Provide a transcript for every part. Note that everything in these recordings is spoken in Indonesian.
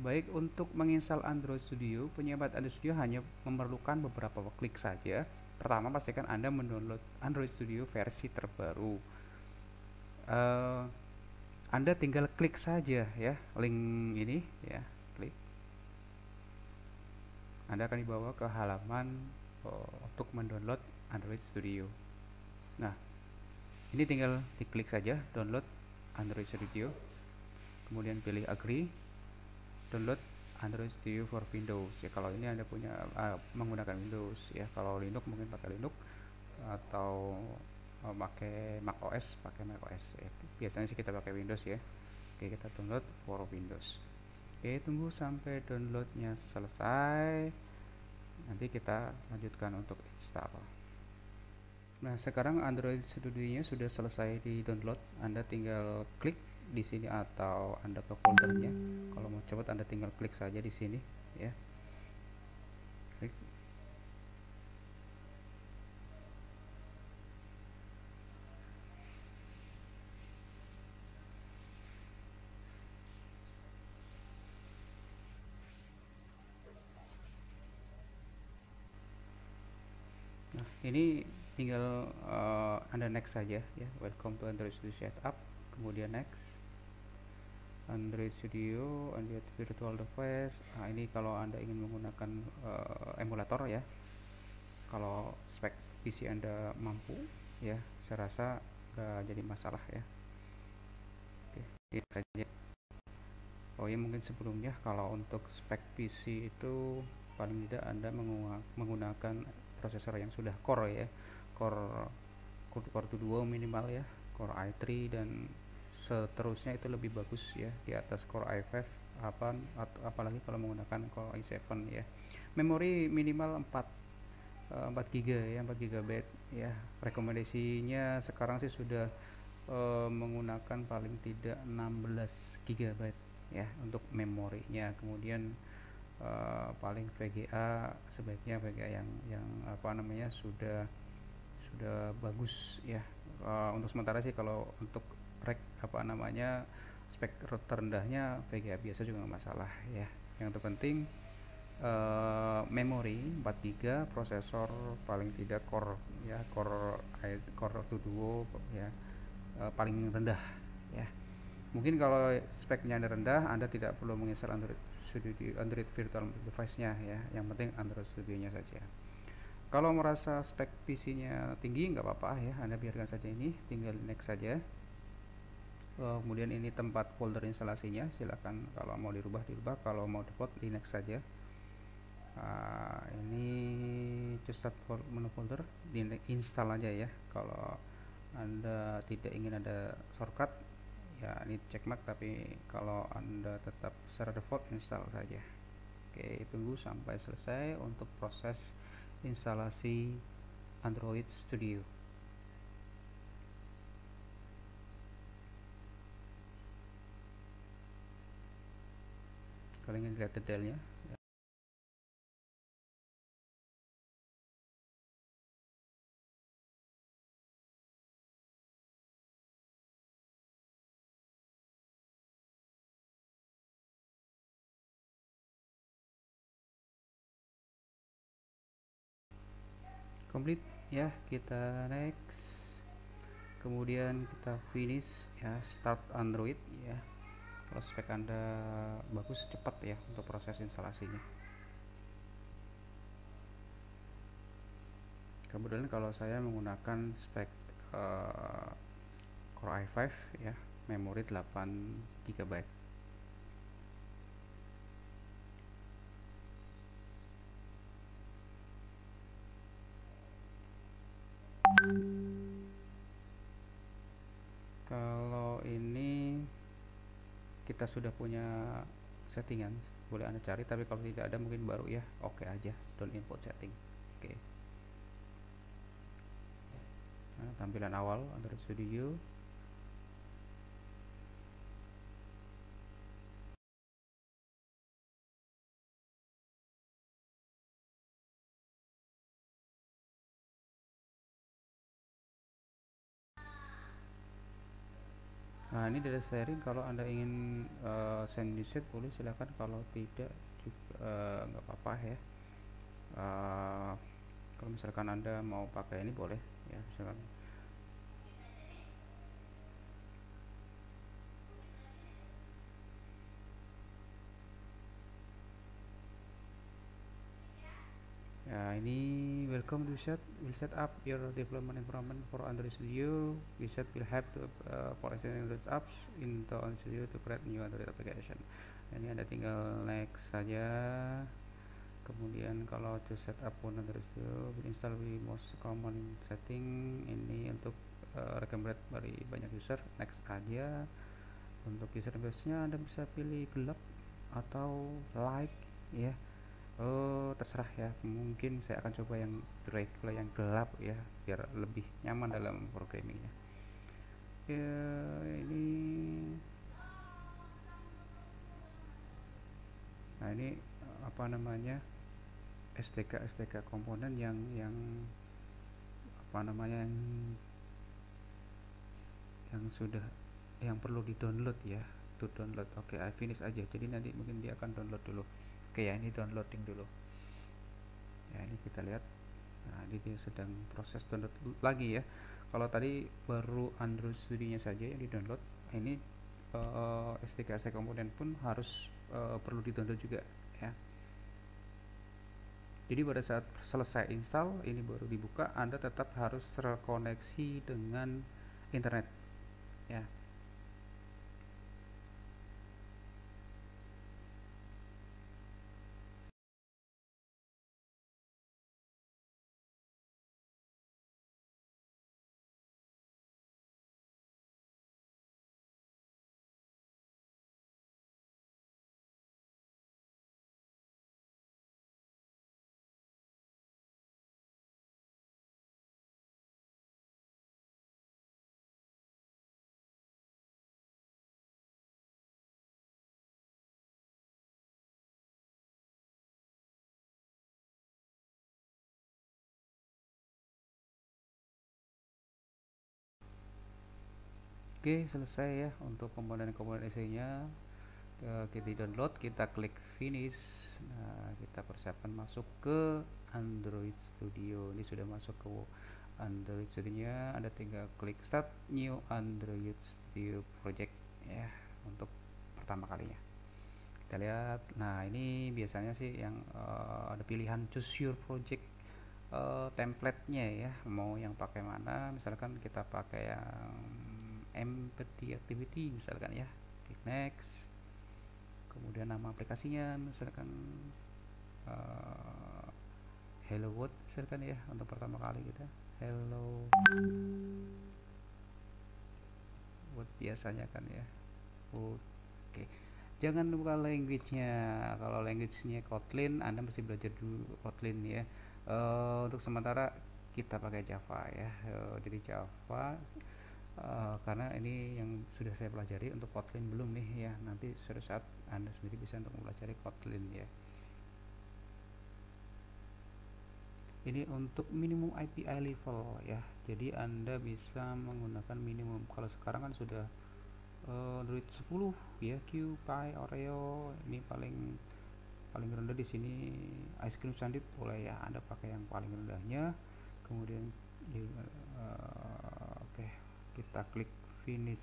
Baik, untuk menginstal Android Studio, penyebat Android Studio hanya memerlukan beberapa klik saja. Pertama, pastikan Anda mendownload Android Studio versi terbaru. Eh, Anda tinggal klik saja ya link ini ya, klik. Anda akan dibawa ke halaman untuk mendownload Android Studio. Nah, ini tinggal diklik saja download Android Studio, kemudian pilih agree, download Android Studio for Windows ya. Kalau ini Anda punya menggunakan Windows ya. Kalau Linux mungkin pakai Linux, atau pakai Mac OS pakai Mac OS ya. Biasanya sih kita pakai Windows ya. Oke, kita download for Windows. Oke, tunggu sampai downloadnya selesai, nanti kita lanjutkan untuk install. Nah, sekarang Android Studio-nya sudah selesai di download. Anda tinggal klik di sini atau Anda ke foldernya. Kalau mau cepat Anda tinggal klik saja di sini ya. Klik. Nah, ini tinggal Anda next saja ya. Welcome to Android Studio Setup. Kemudian next. Android Studio, Android Virtual Device. Nah, ini kalau Anda ingin menggunakan emulator ya. Kalau spek PC Anda mampu ya, saya rasa gak jadi masalah ya. Oke, itu saja. Oh ya, mungkin sebelumnya kalau untuk spek PC itu paling tidak Anda menggunakan prosesor yang sudah core ya, core core 2 minimal ya, core i3 dan seterusnya itu lebih bagus ya di atas core i5, apalagi kalau menggunakan core i7 ya. Memori minimal 4 GB ya, 4 GB ya. Rekomendasinya sekarang sih sudah menggunakan paling tidak 16 GB ya untuk memorinya. Kemudian paling VGA sebaiknya VGA yang apa namanya sudah bagus ya. Untuk sementara sih kalau untuk apa namanya spek terendahnya VGA biasa juga nggak masalah ya. Yang terpenting memori 4 GB, prosesor paling tidak core ya, core duo ya, paling rendah ya. Mungkin kalau speknya Anda rendah, Anda tidak perlu menginstal Android Virtual Device-nya ya. Yang penting Android Studio-nya saja. Kalau merasa spek PC-nya tinggi nggak apa-apa ya, Anda biarkan saja ini, tinggal next saja. Kemudian ini tempat folder instalasinya, silakan kalau mau dirubah, kalau mau default di next saja. Ini just start menu folder, di install aja ya. Kalau Anda tidak ingin ada shortcut ya, ini checkmark, tapi kalau Anda tetap secara default install saja. Oke, tunggu sampai selesai untuk proses instalasi Android Studio. Kalau ingin lihat detailnya ya. Complete ya, kita next, kemudian kita finish ya, start Android ya. Kalau spek Anda bagus, cepat ya untuk proses instalasinya. Kemudian kalau saya menggunakan spek Core i5 ya, memori 8 GB. Kalau ini kita sudah punya settingan, boleh Anda cari, tapi kalau tidak ada mungkin baru ya, oke aja, don't import setting. Oke. Nah, tampilan awal Android Studio. Nah, ini data sharing, kalau Anda ingin send usage boleh, silakan. Kalau tidak juga nggak apa-apa ya. Kalau misalkan Anda mau pakai ini boleh ya, misalkan. Ya, ini welcome to set will set up your development environment for Android Studio. Wizard will have to for Android apps into Android Studio to create new Android application. Ini Anda tinggal next saja. Kemudian kalau to set up on Android Studio, we install the most common setting. Ini untuk recommended dari banyak user. Next aja. Untuk user base-nya Anda bisa pilih gelap atau light ya. Oh, terserah ya. Mungkin saya akan coba yang regular, yang gelap ya, biar lebih nyaman dalam programmingnya. Ya, ini. Nah, ini apa namanya? STK komponen yang apa namanya, yang sudah, yang perlu di download ya, to download. Oke, I finish aja. Jadi nanti mungkin dia akan download dulu. Oke ya, ini downloading dulu ya. Ini kita lihat. Nah, ini dia sedang proses download lagi ya. Kalau tadi baru Android Studio nya saja yang di download, ini STK komponen pun harus perlu di download juga ya. Jadi pada saat selesai install ini baru dibuka, Anda tetap harus terkoneksi dengan internet ya. Oke, selesai ya untuk komponen-komponen isinya. Kita download, kita klik finish. Nah, kita persiapkan masuk ke Android Studio. Ini sudah masuk ke Android Studio nya. Ada tinggal klik start new Android Studio project ya, untuk pertama kalinya. Kita lihat. Nah, ini biasanya sih yang ada pilihan choose your project template-nya ya, mau yang pakai mana. Misalkan kita pakai yang empathy activity misalkan ya, klik next. Kemudian nama aplikasinya misalkan Hello World misalkan ya, untuk pertama kali kita Hello World biasanya kan ya. Oke, jangan lupa language-nya. Kalau language-nya Kotlin, Anda mesti belajar dulu Kotlin ya. Untuk sementara kita pakai Java ya. Jadi Java, karena ini yang sudah saya pelajari. Untuk Kotlin belum nih ya. Nanti suatu saat Anda sendiri bisa untuk mempelajari Kotlin ya. Ini untuk minimum API level ya. Jadi Anda bisa menggunakan minimum. Kalau sekarang kan sudah Android 10 ya, QPy, Oreo ini paling rendah di sini. Ice cream sandwich boleh ya, Anda pakai yang paling rendahnya. Kemudian oke, kita klik finish.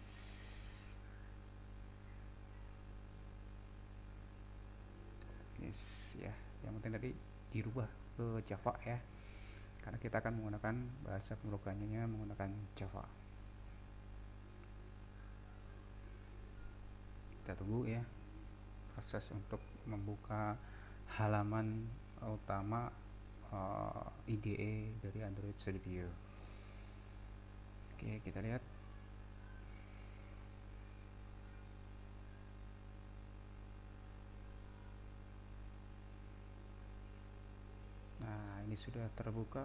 Finish ya. Yang penting tadi dirubah ke Java ya, karena kita akan menggunakan bahasa pemrogramannya menggunakan Java. Kita tunggu ya proses untuk membuka halaman utama IDE dari Android Studio. Oke, kita lihat. Nah, ini sudah terbuka.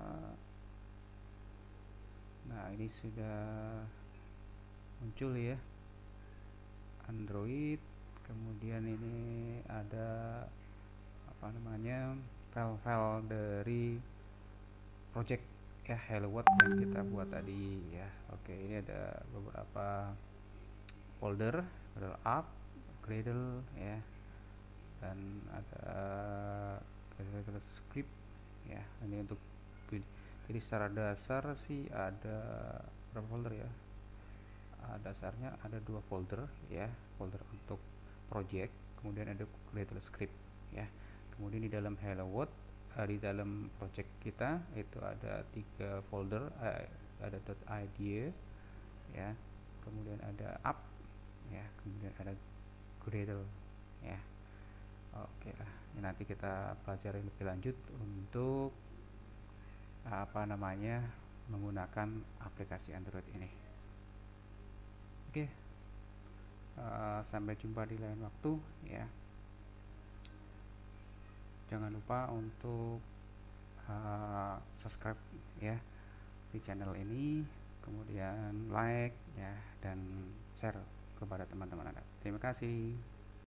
Nah, ini sudah muncul ya Android. Kemudian ini ada apa namanya, file-file dari project ya Hello World yang kita buat tadi ya. Oke, ini ada beberapa folder app, Gradle ya, dan ada Gradle script ya. Ini untuk jadi secara dasar sih ada berapa folder ya? Dasarnya ada 2 folder ya, folder untuk project, kemudian ada Gradle script ya. Kemudian di dalam hello world, di dalam project kita itu ada 3 folder, ada .idea ya, kemudian ada app ya, kemudian ada Gradle ya. Oke lah, ini nanti kita pelajari lebih lanjut untuk apa namanya menggunakan aplikasi Android ini. Oke, sampai jumpa di lain waktu ya. Jangan lupa untuk subscribe ya di channel ini, kemudian like ya, dan share kepada teman-teman Anda. Terima kasih.